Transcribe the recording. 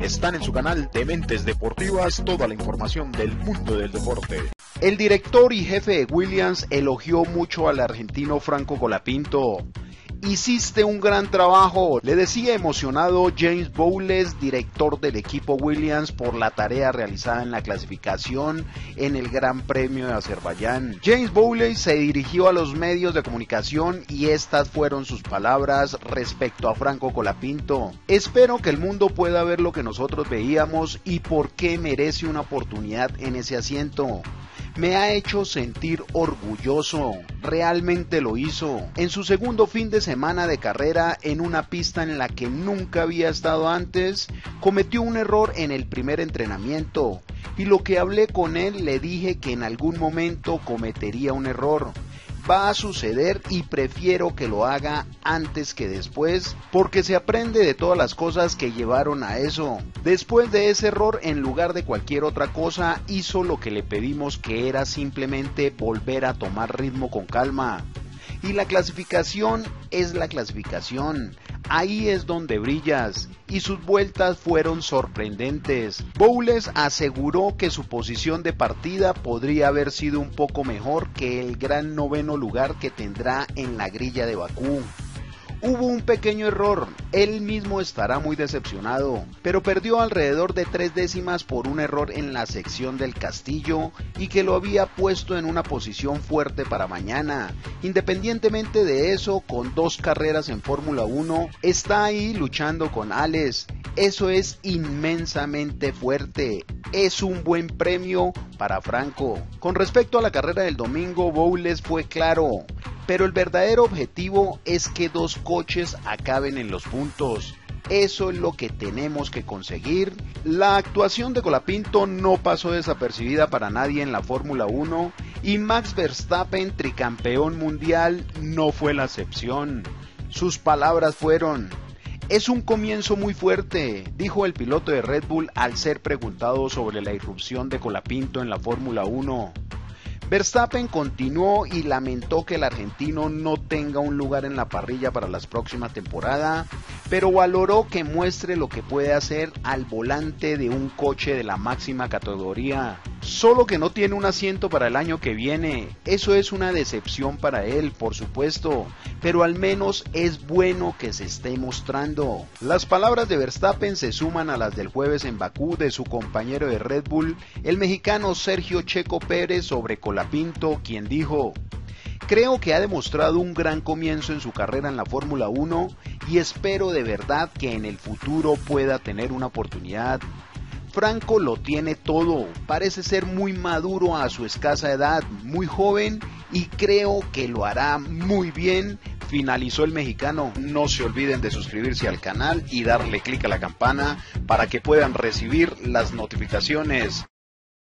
Están en su canal de Mentes Deportivas toda la información del mundo del deporte. El director y jefe de Williams elogió mucho al argentino Franco Colapinto. Hiciste un gran trabajo, le decía emocionado James Bowles, director del equipo Williams, por la tarea realizada en la clasificación en el Gran Premio de Azerbaiyán. James Bowles se dirigió a los medios de comunicación y estas fueron sus palabras respecto a Franco Colapinto. Espero que el mundo pueda ver lo que nosotros veíamos y por qué merece una oportunidad en ese asiento. Me ha hecho sentir orgulloso, realmente lo hizo. En su segundo fin de semana de carrera en una pista en la que nunca había estado antes, cometió un error en el primer entrenamiento y lo que hablé con él le dije que en algún momento cometería un error. Va a suceder y prefiero que lo haga antes que después, porque se aprende de todas las cosas que llevaron a eso. Después de ese error, en lugar de cualquier otra cosa, hizo lo que le pedimos, que era simplemente volver a tomar ritmo con calma. Y la clasificación es la clasificación, ahí es donde brillas, y sus vueltas fueron sorprendentes. Bowles aseguró que su posición de partida podría haber sido un poco mejor que el gran noveno lugar que tendrá en la grilla de Bakú. Hubo un pequeño error, él mismo estará muy decepcionado, pero perdió alrededor de 3 décimas por un error en la sección del Castillo y que lo había puesto en una posición fuerte para mañana. Independientemente de eso, con 2 carreras en Fórmula 1, está ahí luchando con Alex. Eso es inmensamente fuerte. Es un buen premio para Franco. Con respecto a la carrera del domingo, Bowles fue claro, pero el verdadero objetivo es que 2 coches acaben en los puntos. Eso es lo que tenemos que conseguir. La actuación de Colapinto no pasó desapercibida para nadie en la Fórmula 1 y Max Verstappen, tricampeón mundial, no fue la excepción. Sus palabras fueron: es un comienzo muy fuerte, dijo el piloto de Red Bull al ser preguntado sobre la irrupción de Colapinto en la Fórmula 1. Verstappen continuó y lamentó que el argentino no tenga un lugar en la parrilla para la próxima temporada, pero valoró que muestre lo que puede hacer al volante de un coche de la máxima categoría. Solo que no tiene un asiento para el año que viene, eso es una decepción para él, por supuesto, pero al menos es bueno que se esté mostrando. Las palabras de Verstappen se suman a las del jueves en Bakú de su compañero de Red Bull, el mexicano Sergio Checo Pérez, sobre Colapinto, quien dijo: creo que ha demostrado un gran comienzo en su carrera en la Fórmula 1 y espero de verdad que en el futuro pueda tener una oportunidad. Franco lo tiene todo, parece ser muy maduro a su escasa edad, muy joven y creo que lo hará muy bien, finalizó el mexicano. No se olviden de suscribirse al canal y darle clic a la campana para que puedan recibir las notificaciones.